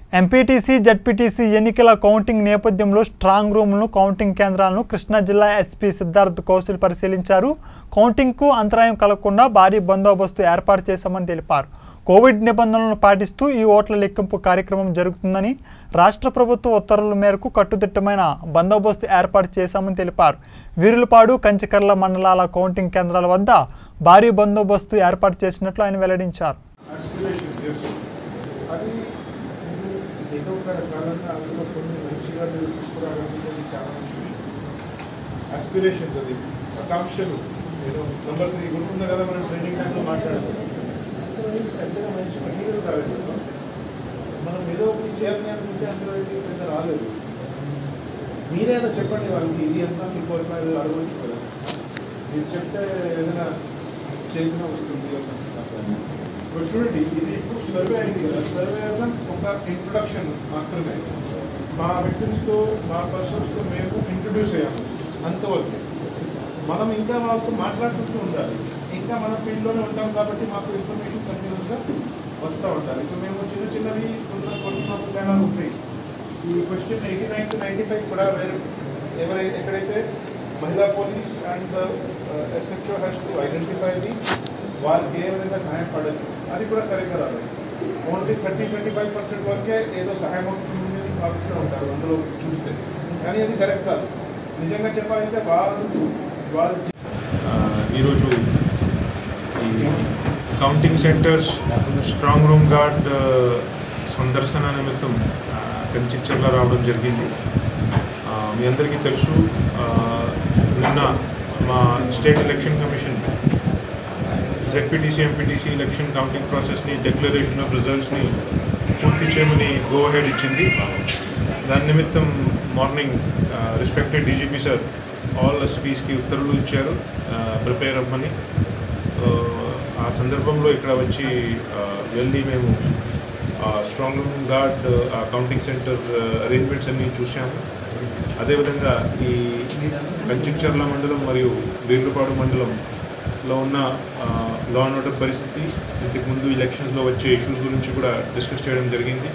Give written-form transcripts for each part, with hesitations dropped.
MPTC ZPTC ఎన్నికల counting నేపథ్యంలో strong రూమ్లను కౌంటింగ్ కేంద్రాలను కృష్ణా జిల్లా ఎస్పీ సిద్ధార్థ్ కౌశల్ పరిశీలించారు. కౌంటింగ్కు అంతరాయం కలగకుండా భారీ బందోబస్తు ఏర్పాటు చేశామని తెలిపారు. కోవిడ్ నిబంధనలను పాటిస్తూ ఈ ఓట్ల లెక్కింపు కార్యక్రమం జరుగుతుందని, రాష్ట్ర ప్రభుత్వ ఉత్తర్వుల మేరకు కట్టుదిట్టమైన బందోబస్తు ఏర్పాటు చేశామని తెలిపారు. వీరులపాడు, కంచికర్ల మండలాల కౌంటింగ్ కేంద్రాల వద్ద భారీ బందోబస్తు ఏర్పాటు చేసినట్లు ఆయన వెల్లడించారు. ఏదో ఒక రకాలంగా అందులో కొన్ని మంచిగా తీసుకురావడానికి చాలా మంచి ఆస్పిరేషన్స్, అది ఆకాంక్షలు. ఏదో నెంబర్ 3 గుర్తుంది కదా, మనం ట్రైనింగ్ టైంలో మాట్లాడుతున్నాం. పెద్దగా మంచి మెటీరియల్ కాలేదు, మనం ఏదో ఒకటి చేయాలని అనుకుంటే అందులో పెద్ద రాలేదు. మీరేదో చెప్పండి వాళ్ళకి, ఇది ఎంత మీకు అడగవచ్చు కదా, మీరు చెప్తే ఏదైనా చేతిన వస్తుంది. ఇప్పుడు చూడండి, ఇది ఇప్పుడు సర్వే అయింది కదా, సర్వే ఒక ఇంట్రొడక్షన్ మాత్రమే. మా విక్టిమ్స్తో, మా పర్సన్స్తో మేము ఇంట్రొడ్యూస్ అయ్యాము, అంతవరకు. మనం ఇంకా వాళ్ళతో మాట్లాడుకుంటూ ఉండాలి. ఇంకా మన ఫీల్డ్లోనే ఉంటాం కాబట్టి మాకు ఇన్ఫర్మేషన్ కంటిన్యూస్గా వస్తూ ఉండాలి. సో మేము చిన్నవి కొన్ని మాకు తేడాలు ఉంటాయి. ఈ క్వశ్చన్ 89 to 95 కూడా ఎక్కడైతే మహిళా police and SHO has to identify వాళ్ళకి ఏ విధంగా సహాయం పడవచ్చు, అది కూడా సరిగ్గా రాలేదు. ఓన్లీ 30-25% వరకే ఏదో సహాయం అవుతుంది భావిస్తూ ఉంటారు అందులో చూస్తే, కానీ అది కరెక్ట్ కాదు. నిజంగా చెప్పాలంటే వాళ్ళు ఈరోజు ఈ counting centres strong room guard సందర్శన నిమిత్తం కంచికర్ల రావడం జరిగింది. మీ అందరికీ తెలుసు, నిన్న మా state election commission ZPTC MPTC election counting ప్రాసెస్ని, డిక్లరేషన్ ఆఫ్ రిజల్ట్స్ని పూర్తి చేయమని గో అహెడ్ ఇచ్చింది. దాని నిమిత్తం morning respected DGP sir all ఎస్పీస్కి ఉత్తర్వులు ఇచ్చారు ప్రిపేర్ అవ్వమని. ఆ సందర్భంలో ఇక్కడ వచ్చి వెళ్ళి మేము strong room guard counting centre arrangements అన్నీ చూసాము. అదేవిధంగా ఈ కంచికర్ల మండలం మరియు వీర్లపాడు మండలంలో ఉన్న లా అండ్ ఆర్డర్ పరిస్థితి, ఇంతకుముందు ఎలక్షన్స్లో వచ్చే ఇష్యూస్ గురించి కూడా డిస్కస్ చేయడం జరిగింది.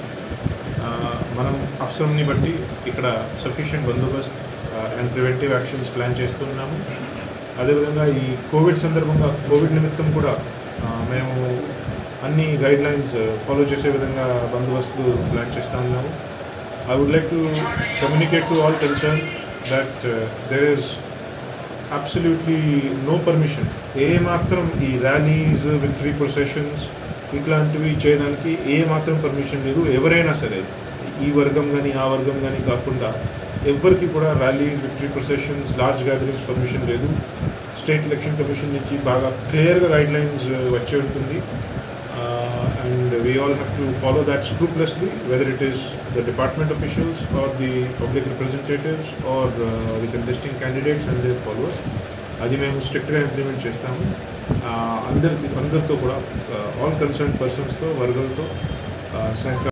మనం అవసరంని బట్టి ఇక్కడ సఫిషియెంట్ బందోబస్తు అండ్ ప్రివెంటివ్ యాక్షన్స్ ప్లాన్ చేస్తున్నాము. అదేవిధంగా ఈ కోవిడ్ సందర్భంగా, కోవిడ్ నిమిత్తం కూడా మేము అన్ని గైడ్లైన్స్ ఫాలో చేసే విధంగా బందోబస్తు ప్లాన్ చేస్తూ ఉన్నాము. I would like to communicate to all concerned that there is absolutely no permission. ఏ మాత్రం ఈ ర్యాలీస్, విక్టరీ ప్రొసెషన్స్ ఇట్లాంటివి చేయడానికి ఏ మాత్రం పర్మిషన్ లేదు. ఎవరైనా సరే, ఈ వర్గం కానీ ఆ వర్గం కానీ కాకుండా ఎవరికి కూడా rallies, victory processions, large gatherings permission లేదు. స్టేట్ ఎలక్షన్ కమిషన్ నుంచి బాగా క్లియర్గా గైడ్లైన్స్ వచ్చి ఉంటుంది. And we all have to follow that scrupulously, whether it is the department officials or the public representatives or the contesting candidates and their followers. అది మేము స్ట్రిక్ట్గా implement చేస్తాము. అందరితో కూడా ఆల్ కన్సర్న్ పర్సన్స్తో, వర్గాలతో